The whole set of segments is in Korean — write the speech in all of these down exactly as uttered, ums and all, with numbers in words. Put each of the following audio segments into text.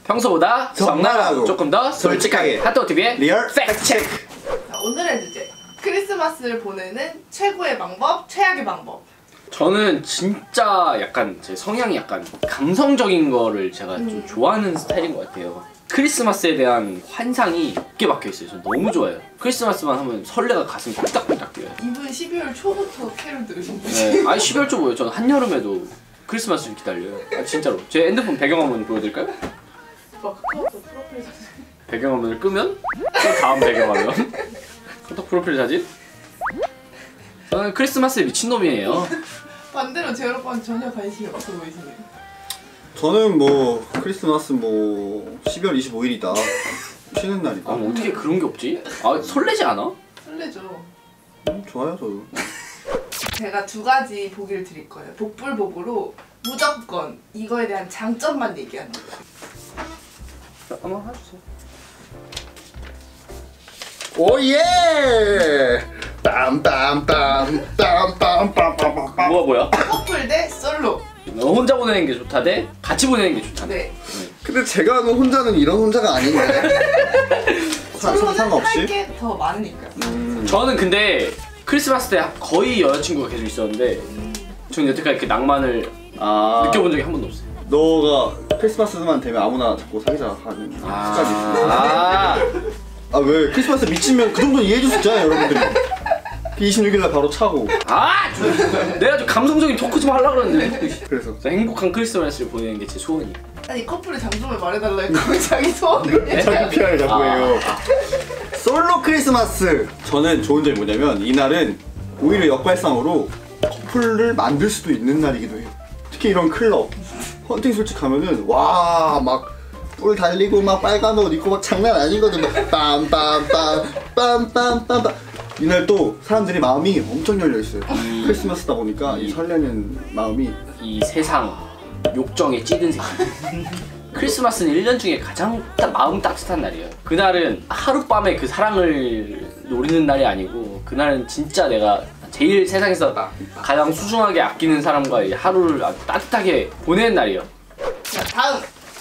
평소보다 적나라하고 조금 더 솔직하게 핫도그티비의 리얼 팩트체크. 자, 오늘의 주제, 크리스마스를 보내는 최고의 방법, 최악의 방법. 저는 진짜 약간 제 성향이 약간 감성적인 거를 제가 좀 음. 좋아하는 스타일인 것 같아요. 크리스마스에 대한 환상이 깊게 박혀있어요. 전 너무 좋아해요. 크리스마스만 하면 설레가 가슴이 콩닥콩닥 뛰어요. 이분 십이월 초부터 캐롤 들으신 분이. 네. 아니 십이월 초 뭐예요? 저는 한여름에도 크리스마스를 기다려요. 아, 진짜로. 제 핸드폰 배경화면 보여드릴까요? 막 카카오톡 프로필 사진. 배경화면을 끄면 또 다음 배경화면 카톡 프로필 사진. 저는 크리스마스에 미친놈이에요. 반대로 제 오빠는 전혀 관심이 없어 보이시네요. 저는 뭐 크리스마스 뭐 십이월 이십오일이다 쉬는 날이다. 아, 뭐 어떻게 그런 게 없지? 아 설레지 않아? 설레죠. 음, 좋아요 저도. 제가 두 가지 보기를 드릴 거예요. 복불복으로 무조건 이거에 대한 장점만 얘기하는 거예요. 자, 한번 해주세요. 오예! 빰빰빰 빰빰빰빰빰빰. 뭐가 뭐야? 커플 대 솔로. 너 혼자 보내는 게 좋다 대 같이 보내는 게 좋다. 네. 근데 제가 아는 혼자는 이런 혼자가 아닌데. 솔로는 상관없이? 할 게 더 많으니까요. 음. 저는 근데 크리스마스 때 거의 여자친구가 계속 있었는데 저는 여태까지 이렇게 낭만을 아, 느껴본 적이 한 번도 없어요. 너가 크리스마스만 되면 아무나 자꾸 사귀자 하는 습관이 있어. 아, 아 왜 크리스마스 미치면 그 정도는 이해해 줄 수 있잖아요 여러분들이. 이십육일날 바로 차고. 아, 좀, 내가 좀 감성적인 토크 좀 하려고 그랬는데. 그래서 그래서 행복한 크리스마스를 보내는 게 제 소원이에요. 아니 커플의 장점을 말해달라 했고 자기 소원을 네? 자기 피아르 자꾸 아. 해요. 솔로 크리스마스! 저는 좋은 점이 뭐냐면 이날은 오히려 역발상으로 커플을 만들 수도 있는 날이기도 해요. 특히 이런 클럽, 헌팅 솔직 가면은 와 막 뿔 달리고 막 빨간 옷 입고 막 장난 아니거든. 막 빰빰빰 빰빰빰빰. 이날 또 사람들이 마음이 엄청 열려있어요. 음. 크리스마스다 보니까 이 설레는 마음이. 이 세상 욕정에 찌든 세상. 크리스마스는 일 년 중에 가장 딱 마음 따뜻한 날이에요. 그날은 하룻밤에 그 사랑을 노리는 날이 아니고 그날은 진짜 내가 제일 세상에서 가장 소중하게 아끼는 사람과 이 하루를 아주 따뜻하게 보내는 날이에요. 자 다음.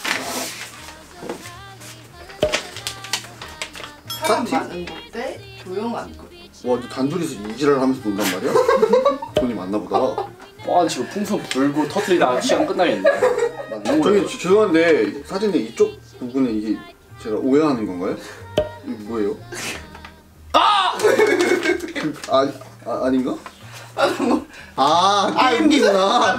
사람 많은 곳 대 조용한 곳. 와, 너 단둘이서 이지랄 하면서 논단 말이야? 돈이 많나 보다. 와 지금 풍선 불고 터뜨리다가 시간 끝나겠네. 저기 저- 죄송한데 사진의 이쪽 부분에 이게 제가 오해하는 건가요? 이게 뭐예요? 아! 그, 아, 아 아닌가? 아 게임기구나. 아,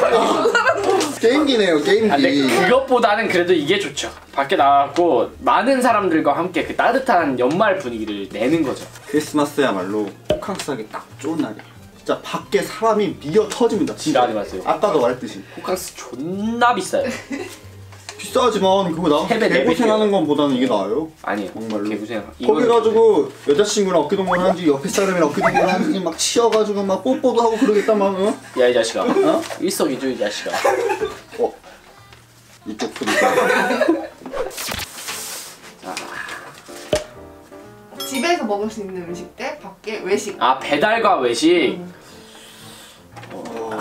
게임기네요 게임기. 아, 근데 그것보다는 그래도 이게 좋죠. 밖에 나가고 많은 사람들과 함께 그 따뜻한 연말 분위기를 내는 거죠. 크리스마스야말로 호캉스 하기 딱 좋은 날이에요. 진짜 밖에 사람이 미어 터집니다. 진짜. 지랄하지 마세요. 아까도 말했듯이 호캉스 존나 비싸요. 비싸지만 그거 나가서 세배, 네 개고생하는 것보다는 이게 나아요. 아니에요. 정말로. 개구생. 거기 가지고 여자친구랑 어깨동무를 하는지 옆에 사람이랑 어깨동무를 하는지 막 치여가지고 막 뽀뽀도 하고 그러겠단 말이야. 야이 자식아. 어? 일석이조 이 자식아. 어? 이쪽 소리. 집에서 먹을 수 있는 음식 대 밖에 외식. 아 배달과 외식. 음. 어...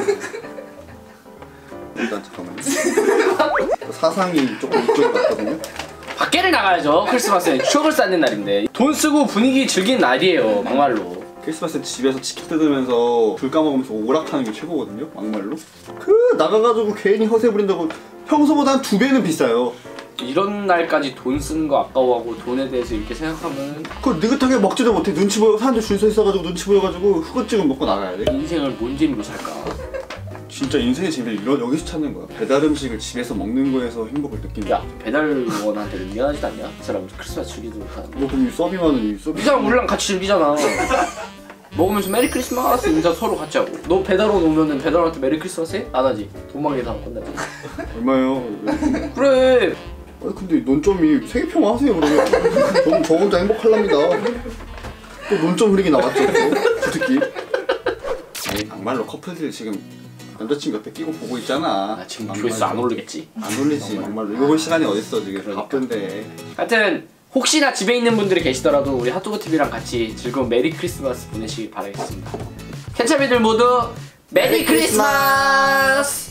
일단 잠깐만요. 사상이 조금 이쪽으로 갔거든요. 밖에를 나가야죠. 크리스마스는 추억을 쌓는 날인데 돈 쓰고 분위기 즐기는 날이에요. 막말로. 크리스마스는 집에서 치킨 뜯으면서 불 까먹으면서 오락하는 게 최고거든요. 막말로. 그 나가가지고 괜히 허세 부린다고 평소보다 한 두 배는 비싸요. 이런 날까지 돈 쓰는 거 아까워하고 돈에 대해서 이렇게 생각하면 그걸 느긋하게 먹지도 못해. 눈치 보여 사람들 줄 서 있어가지고 눈치 보여가지고 후거증을 먹고 나가야 돼. 인생을 뭔 재미로 살까? 진짜 인생의 재미를 이러, 여기서 찾는 거야. 배달 음식을 집에서 먹는 거에서 행복을 느끼는 야 거야. 배달원한테 미안하지도 않냐? 이 사람 크리스마스 즐기지 못하는 너 그럼 이 서빙하는 이 서빙. 이 사람 우리랑 같이 즐기잖아. 먹으면서 메리 크리스마스 인사 서로 같이 하고. 너 배달원 오면은 배달원한테 메리 크리스마스 해? 안 하지. 도망에 다 끝나지. 얼마예요? 그래. 아니 근데 논점이 세계평화 하세요 그러면. 저는 저 혼자 행복할랍니다. 또 논점 흐리기 나왔죠 저 새끼. 아니 막말로 커플들 지금 남자친구 옆에 끼고 보고 있잖아. 아, 지금 조회수 안 오르겠지? 안 올리지 막말로. 이거 볼 시간이 어딨어 지금. 그러니까. 바쁜데. 하여튼 혹시나 집에 있는 분들이 계시더라도 우리 핫도그티비랑 같이 즐거운 메리 크리스마스 보내시길 바라겠습니다. 캔차비들 모두 메리 크리스마스!